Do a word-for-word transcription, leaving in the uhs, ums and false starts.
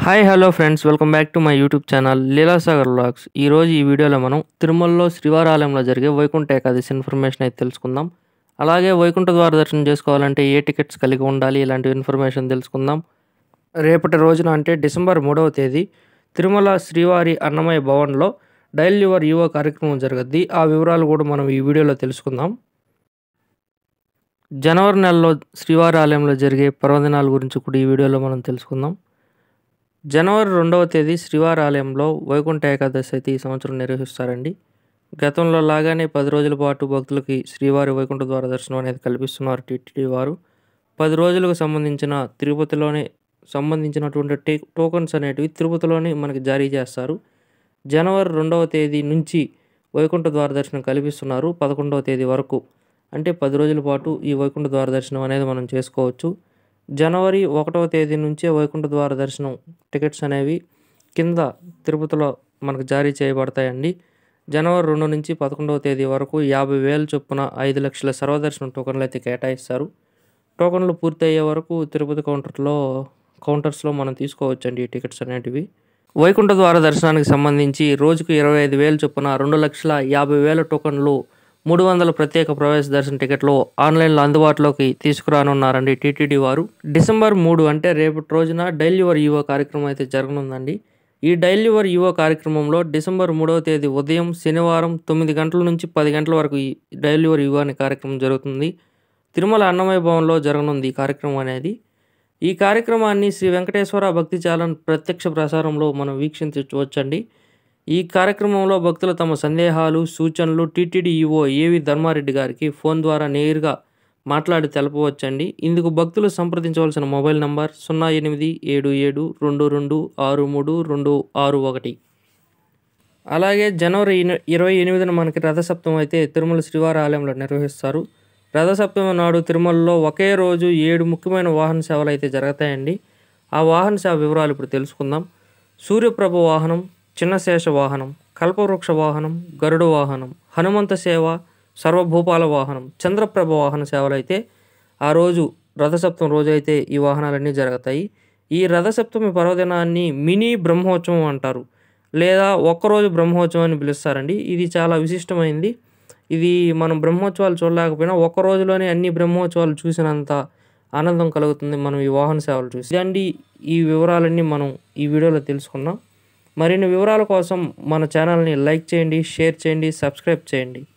Hi hello friends, welcome back to my YouTube channel Leelasagar vlogs. ఈరోజు ఈ వీడియోలో మనం తిరుమలలో శ్రీవారి ఆలయంలో జరిగే వైకుంఠ ఏకాదశి ఇన్ఫర్మేషన్ అయితే తెలుసుకుందాం. అలాగే వైకుంఠ ద్వార దర్శనం చేసుకోవాలంటే ఏ టికెట్స్ కలిగి ఉండాలి, ఇలాంటి ఇన్ఫర్మేషన్ తెలుసుకుందాం. రేపటి రోజున అంటే డిసెంబర్ మూడవ తేదీ తిరుమల శ్రీవారి అన్నమయ్య భవన్లో డైల్ యువర్ యువ కార్యక్రమం జరగద్ది. ఆ వివరాలు కూడా మనం ఈ వీడియోలో తెలుసుకుందాం. జనవరి నెలలో శ్రీవారి ఆలయంలో జరిగే పర్వదినాల గురించి కూడా ఈ వీడియోలో మనం తెలుసుకుందాం. జనవరి రెండవ తేదీ శ్రీవారి ఆలయంలో వైకుంఠ ఏకాదశి అయితే ఈ సంవత్సరం నిర్వహిస్తారండి. గతంలో లాగానే పది రోజుల పాటు భక్తులకి శ్రీవారి వైకుంఠ ద్వార దర్శనం అనేది కల్పిస్తున్నారు టీటీడీ వారు. పది రోజులకు సంబంధించిన తిరుపతిలోనే సంబంధించినటువంటి టే టోకన్స్ అనేటివి తిరుపతిలోనే మనకి జారీ చేస్తారు. జనవరి రెండవ తేదీ నుంచి వైకుంఠ ద్వార దర్శనం కల్పిస్తున్నారు పదకొండవ తేదీ వరకు. అంటే పది రోజుల పాటు ఈ వైకుంఠ ద్వార దర్శనం అనేది మనం చేసుకోవచ్చు. జనవరి ఒకటవ తేదీ నుంచే వైకుంఠ ద్వార దర్శనం టికెట్స్ అనేవి కింద తిరుపతిలో మనకు జారీ చేయబడతాయండి. జనవరి రెండు నుంచి పదకొండవ తేదీ వరకు యాభై వేల చొప్పున ఐదు లక్షల సర్వదర్శనం టోకన్లు అయితే కేటాయిస్తారు. టోకన్లు పూర్తయ్యే వరకు తిరుపతి కౌంటర్లో కౌంటర్స్లో మనం తీసుకోవచ్చండి ఈ టికెట్స్ అనేటివి. వైకుంఠ ద్వార దర్శనానికి సంబంధించి రోజుకు ఇరవై ఐదు వేల చొప్పున రెండు లక్షల యాభై వేల టోకన్లు మూడు వందల ప్రత్యేక ప్రవేశ దర్శన టికెట్లు ఆన్లైన్లో అందుబాటులోకి తీసుకురానున్నారండి టీటీడీ వారు. డిసెంబర్ మూడు అంటే రేపటి రోజున డైల్ యువర్ యువ కార్యక్రమం అయితే జరగనుందండి. ఈ డైల్ యువర్ యువ కార్యక్రమంలో డిసెంబర్ మూడవ తేదీ ఉదయం శనివారం తొమ్మిది గంటల నుంచి పది గంటల వరకు ఈ డైల్ యువర్ యువ అనే కార్యక్రమం జరుగుతుంది. తిరుమల అన్నమయ్య భవన్లో జరగనుంది ఈ కార్యక్రమం అనేది. ఈ కార్యక్రమాన్ని శ్రీ వెంకటేశ్వర భక్తి ఛానల్ ప్రత్యక్ష ప్రసారంలో మనం వీక్షించవచ్చండి. ఈ కార్యక్రమంలో భక్తులు తమ సందేహాలు, సూచనలు టీటీడీ ఈవో ఏవి ధర్మారెడ్డి గారికి ఫోన్ ద్వారా నేరుగా మాట్లాడి తెలపవచ్చండి. ఇందుకు భక్తులు సంప్రదించవలసిన మొబైల్ నంబర్ సున్నా ఎనిమిది ఏడు ఏడు రెండు రెండు ఆరు మూడు రెండు ఆరు ఒకటి. అలాగే జనవరి ఇరవై ఎనిమిదిన మనకి రథసప్తమి అయితే తిరుమల శ్రీవారి ఆలయంలో నిర్వహిస్తారు. రథసప్తమి నాడు తిరుమలలో ఒకే రోజు ఏడు ముఖ్యమైన వాహన సేవలు అయితే జరుగుతాయండి. ఆ వాహన సేవ వివరాలు ఇప్పుడు తెలుసుకుందాం. సూర్యప్రభ వాహనం, చిన్నశేష వాహనం, కల్పవృక్ష వాహనం, గరుడ వాహనం, హనుమంత సేవ, సర్వభూపాల వాహనం, చంద్రప్రభ వాహన సేవలు అయితే ఆ రోజు రథసప్తమి రోజు అయితే ఈ వాహనాలన్నీ జరుగుతాయి. ఈ రథసప్తమి పర్వదినాన్ని మినీ బ్రహ్మోత్సవం అంటారు, లేదా ఒక్కరోజు బ్రహ్మోత్సవం అని పిలుస్తారండి. ఇది చాలా విశిష్టమైంది. ఇది మనం బ్రహ్మోత్సవాలు చూడలేకపోయినా ఒక్క రోజులోనే అన్ని బ్రహ్మోత్సవాలు చూసినంత ఆనందం కలుగుతుంది మనం ఈ వాహన సేవలు చూసి. ఇదండి ఈ వివరాలన్నీ మనం ఈ వీడియోలో తెలుసుకున్నాం. మరిన్ని వివరాల కోసం మన ఛానల్ని లైక్ చేయండి, షేర్ చేయండి, సబ్స్క్రైబ్ చేయండి.